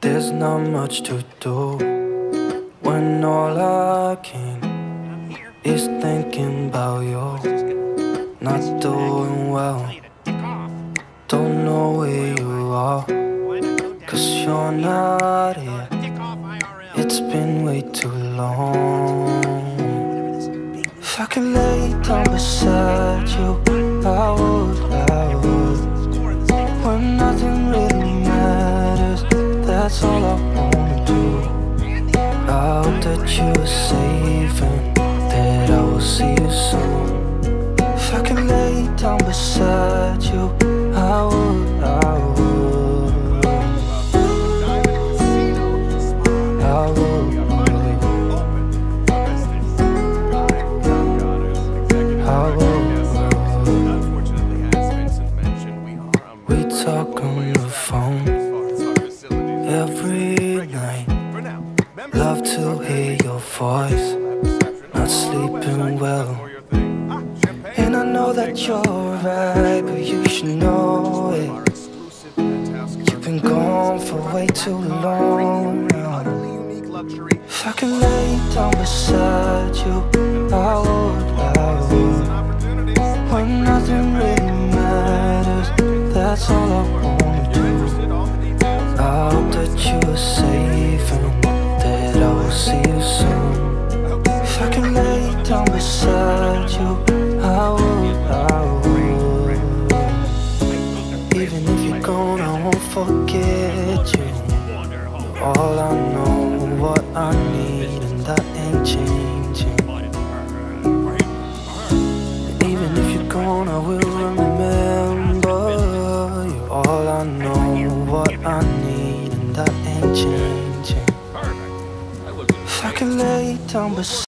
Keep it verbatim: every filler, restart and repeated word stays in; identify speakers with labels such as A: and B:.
A: There's not much to do when all I can is thinking about you. Not doing well, don't know where you are, cause you're not here. It's been way too long. If I could lay down beside you, I would, I would. When nothing really matters, that's all I wanna do. I hope that you are safe and that I will see you soon. If I could lay down beside you, I would, I would. I would. I would. We talk on the phone every night. Love to hear your voice. Not sleeping well, and I know that you're right, but you should know it. You've been gone for way too long now. If I could lay down beside you, I would, I would. When nothing really matters, that's all I wanna do. I hope that you are safe and that I will see you soon. If I can lay down beside you, I would, I would. Even if you're gone, I won't forget you. You're all I know, what I need, and that ain't changing. And even if you're gone, I will remember. You're all I know, what I need, and that ain't changing. If I could lay down beside